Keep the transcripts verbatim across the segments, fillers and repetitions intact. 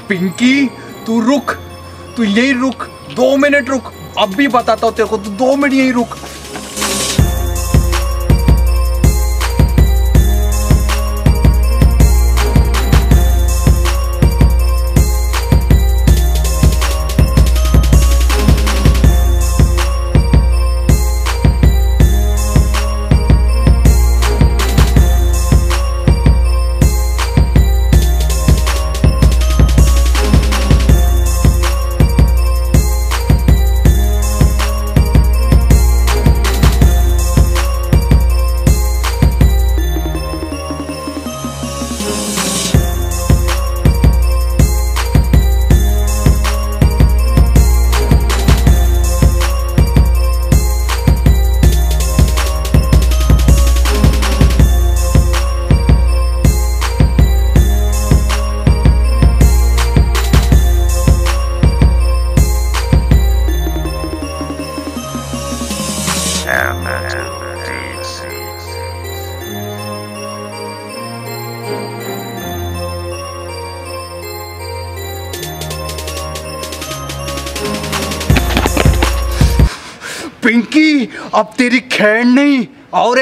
पिंकी तू रुक, तू यही रुक, दो मिनट रुक, अब भी बताता हूँ तेरे को, तू दो मिनट यही रुक। पिंकी अब तेरी खैर नहीं, और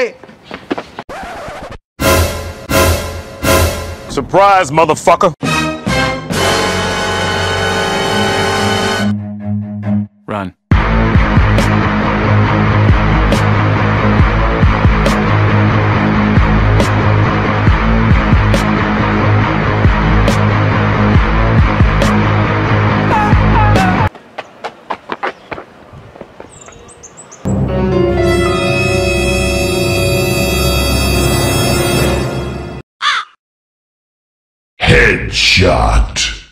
सरप्राइज मदरफकर। Run. Headshot.